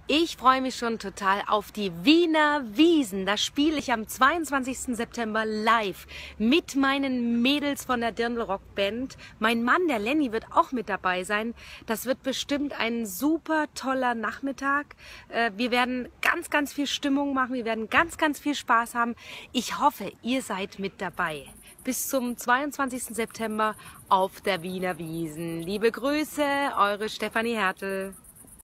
Ich freue mich schon total auf die Wiener Wiesn. Da spiele ich am 22. September live mit meinen Mädels von der Dirndl-Rock Band. Mein Mann, der Lenny, wird auch mit dabei sein. Das wird bestimmt ein super toller Nachmittag. Wir werden ganz viel Stimmung machen. Wir werden ganz viel Spaß haben. Ich hoffe, ihr seid mit dabei. Bis zum 22. September auf der Wiener Wiesn. Liebe Grüße, eure Stefanie Hertel.